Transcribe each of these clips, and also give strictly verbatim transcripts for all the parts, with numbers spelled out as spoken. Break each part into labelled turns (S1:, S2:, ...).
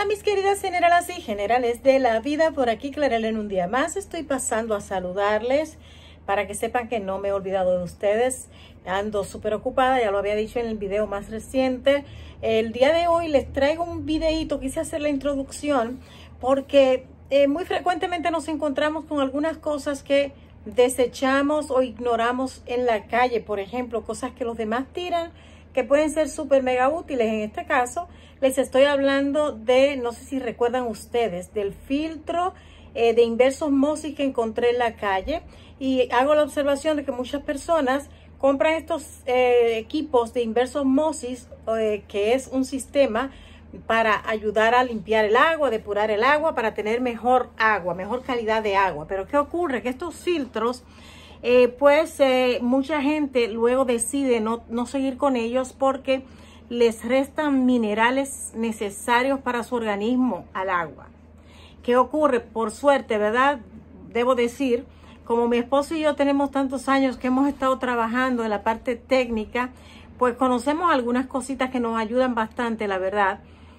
S1: Hola mis queridas generales y generales de la vida, por aquí Clarelyn un día más. Estoy pasando a saludarles para que sepan que no me he olvidado de ustedes. Ando súper ocupada, ya lo había dicho en el video más reciente. El día de hoy les traigo un videito, quise hacer la introducción porque eh, muy frecuentemente nos encontramos con algunas cosas que desechamos o ignoramos en la calle. Por ejemplo, cosas que los demás tiran que pueden ser súper mega útiles. En este caso les estoy hablando de, no sé si recuerdan ustedes, del filtro eh, de inversa ósmosis que encontré en la calle, y hago la observación de que muchas personas compran estos eh, equipos de inversa ósmosis, eh, que es un sistema para ayudar a limpiar el agua, depurar el agua, para tener mejor agua, mejor calidad de agua. Pero ¿qué ocurre? Que estos filtros Eh, pues eh, mucha gente luego decide no, no seguir con ellos porque les restan minerales necesarios para su organismo al agua. ¿Qué ocurre? Por suerte, ¿verdad? Debo decir, como mi esposo y yo tenemos tantos años que hemos estado trabajando en la parte técnica, pues conocemos algunas cositas que nos ayudan bastante, la verdad.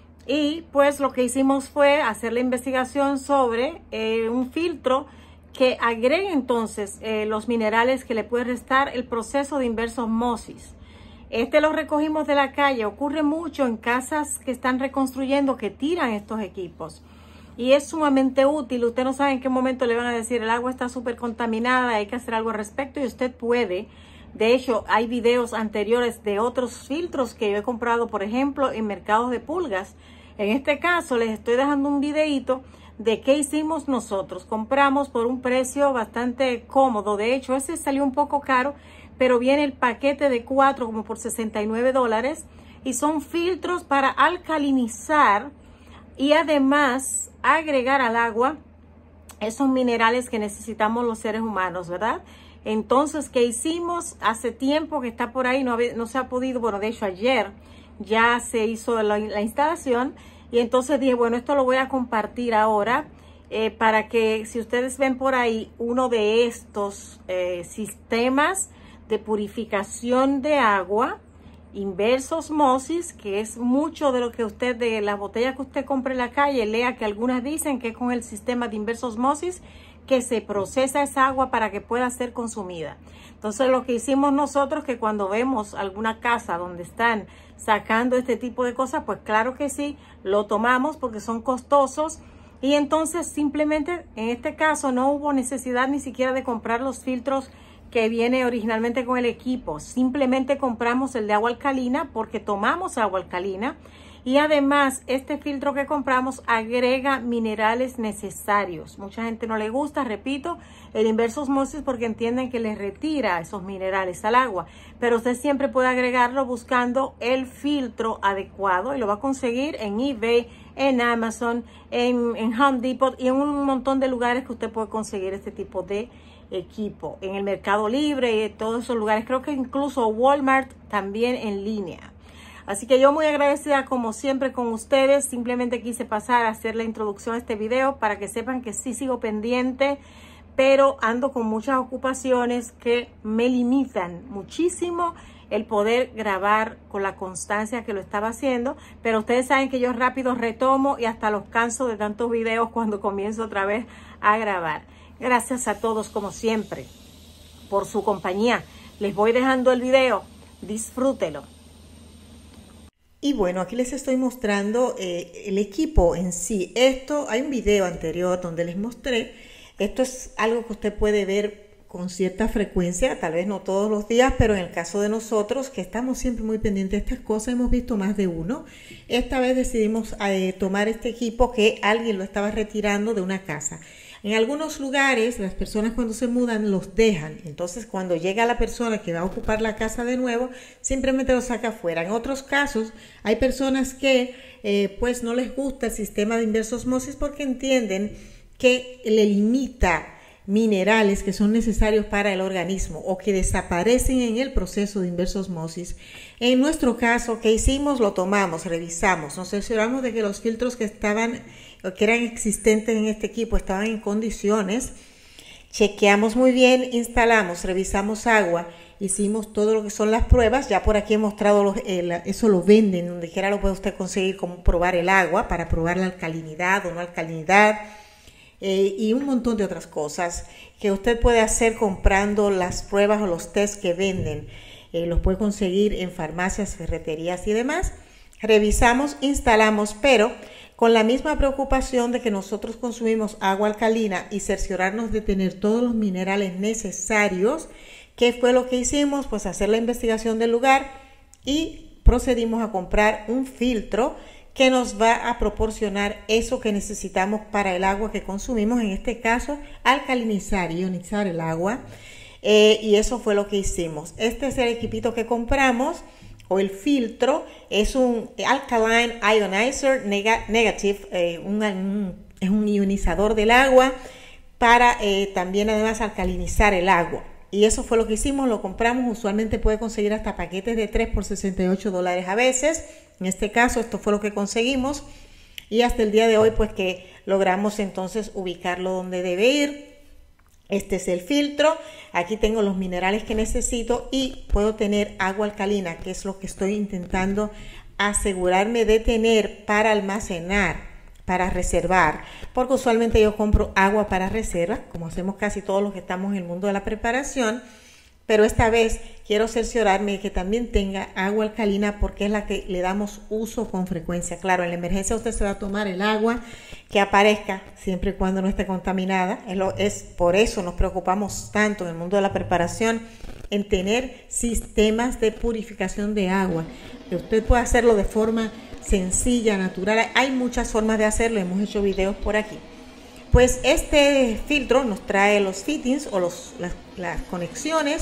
S1: Y pues lo que hicimos fue hacer la investigación sobre eh, un filtro que agregue entonces eh, los minerales que le puede restar el proceso de inversa ósmosis. Este lo recogimos de la calle. Ocurre mucho en casas que están reconstruyendo, que tiran estos equipos. Y es sumamente útil. Usted no sabe en qué momento le van a decir el agua está súper contaminada, hay que hacer algo al respecto, y usted puede. De hecho, hay videos anteriores de otros filtros que yo he comprado, por ejemplo, en mercados de pulgas. En este caso les estoy dejando un videito de qué hicimos nosotros. Compramos por un precio bastante cómodo. De hecho, ese salió un poco caro, pero viene el paquete de cuatro como por sesenta y nueve dólares, y son filtros para alcalinizar y además agregar al agua esos minerales que necesitamos los seres humanos, ¿verdad? Entonces, ¿qué hicimos? Hace tiempo que está por ahí, no, no se ha podido, bueno, de hecho ayer ya se hizo la, la instalación. Y entonces dije, bueno, esto lo voy a compartir ahora eh, para que si ustedes ven por ahí uno de estos eh, sistemas de purificación de agua, inversa ósmosis, que es mucho de lo que usted, de las botellas que usted compra en la calle, lea que algunas dicen que es con el sistema de inversa ósmosis que se procesa esa agua para que pueda ser consumida. Entonces lo que hicimos nosotros, que cuando vemos alguna casa donde están sacando este tipo de cosas, pues claro que sí, lo tomamos porque son costosos, y entonces simplemente en este caso no hubo necesidad ni siquiera de comprar los filtros que viene originalmente con el equipo. Simplemente compramos el de agua alcalina porque tomamos agua alcalina, y además este filtro que compramos agrega minerales necesarios. Mucha gente no le gusta, repito, el inversa ósmosis porque entienden que les retira esos minerales al agua, pero usted siempre puede agregarlo buscando el filtro adecuado, y lo va a conseguir en eBay, en Amazon, en, en Home Depot y en un montón de lugares que usted puede conseguir este tipo de equipo. En el Mercado Libre y en todos esos lugares, creo que incluso Walmart también en línea. Así que yo muy agradecida como siempre con ustedes. Simplemente quise pasar a hacer la introducción a este video para que sepan que sí sigo pendiente, pero ando con muchas ocupaciones que me limitan muchísimo el poder grabar con la constancia que lo estaba haciendo. Pero ustedes saben que yo rápido retomo y hasta los canso de tantos videos cuando comienzo otra vez a grabar. Gracias a todos como siempre por su compañía. Les voy dejando el video. Disfrútelo. Y bueno, aquí les estoy mostrando eh, el equipo en sí. Esto, hay un video anterior donde les mostré. Esto es algo que usted puede ver con cierta frecuencia, tal vez no todos los días, pero en el caso de nosotros, que estamos siempre muy pendientes de estas cosas, hemos visto más de uno. Esta vez decidimos eh, tomar este equipo que alguien lo estaba retirando de una casa. En algunos lugares, las personas cuando se mudan los dejan. Entonces, cuando llega la persona que va a ocupar la casa de nuevo, simplemente lo saca afuera. En otros casos, hay personas que eh, pues no les gusta el sistema de inversa ósmosis porque entienden que le limita minerales que son necesarios para el organismo o que desaparecen en el proceso de inversa ósmosis. En nuestro caso, ¿qué hicimos? Lo tomamos, revisamos, nos aseguramos de que los filtros que estaban o que eran existentes en este equipo estaban en condiciones. Chequeamos muy bien, instalamos, revisamos agua hicimos todo lo que son las pruebas. Ya por aquí he mostrado, los, eh, eso lo venden, donde quiera lo puede usted conseguir, como probar el agua, para probar la alcalinidad o no alcalinidad, eh, y un montón de otras cosas que usted puede hacer comprando las pruebas o los test que venden. Eh, los puede conseguir en farmacias, ferreterías y demás. Revisamos, instalamos, pero con la misma preocupación de que nosotros consumimos agua alcalina y cerciorarnos de tener todos los minerales necesarios. ¿Qué fue lo que hicimos? Pues hacer la investigación del lugar y procedimos a comprar un filtro que nos va a proporcionar eso que necesitamos para el agua que consumimos, en este caso alcalinizar, ionizar el agua, eh, y eso fue lo que hicimos. Este es el equipito que compramos, o el filtro. Es un Alkaline Ionizer Negative, eh, un, un, es un ionizador del agua para eh, también además alcalinizar el agua. Y eso fue lo que hicimos, lo compramos. Usualmente puede conseguir hasta paquetes de tres por sesenta y ocho dólares a veces. En este caso esto fue lo que conseguimos, y hasta el día de hoy pues que logramos entonces ubicarlo donde debe ir. Este es el filtro. Aquí tengo los minerales que necesito y puedo tener agua alcalina, que es lo que estoy intentando asegurarme de tener para almacenar, para reservar, porque usualmente yo compro agua para reserva, como hacemos casi todos los que estamos en el mundo de la preparación, pero esta vez quiero cerciorarme de que también tenga agua alcalina, porque es la que le damos uso con frecuencia. Claro, en la emergencia usted se va a tomar el agua que aparezca, siempre y cuando no esté contaminada. Es, lo, es por eso nos preocupamos tanto en el mundo de la preparación en tener sistemas de purificación de agua, que usted puede hacerlo de forma sencilla, natural. Hay muchas formas de hacerlo, hemos hecho videos por aquí. Pues este filtro nos trae los fittings o los, las, las conexiones,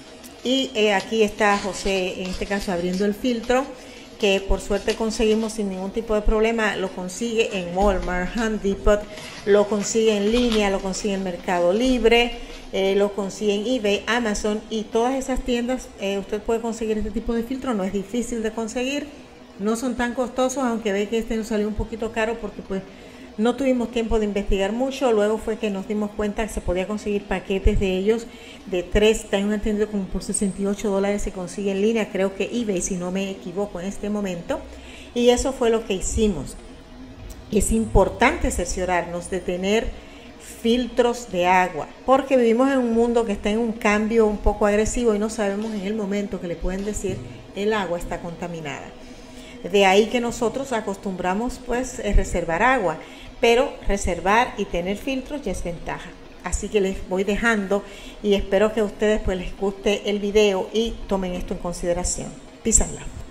S1: y eh, aquí está José en este caso abriendo el filtro, que por suerte conseguimos sin ningún tipo de problema. Lo consigue en Walmart, Home Depot, lo consigue en línea, lo consigue en Mercado Libre, eh, lo consigue en eBay, Amazon y todas esas tiendas. Eh, usted puede conseguir este tipo de filtro, no es difícil de conseguir, no son tan costosos, aunque ve que este nos salió un poquito caro porque pues no tuvimos tiempo de investigar mucho. Luego fue que nos dimos cuenta que se podía conseguir paquetes de ellos de tres, tengo entendido como por sesenta y ocho dólares se consigue en línea, creo que eBay si no me equivoco en este momento, y eso fue lo que hicimos. Es importante cerciorarnos de tener filtros de agua, porque vivimos en un mundo que está en un cambio un poco agresivo y no sabemos en el momento que le pueden decir el agua está contaminada. De ahí que nosotros acostumbramos pues reservar agua, pero reservar y tener filtros ya es ventaja. Así que les voy dejando y espero que a ustedes pues les guste el video y tomen esto en consideración. Peace and love.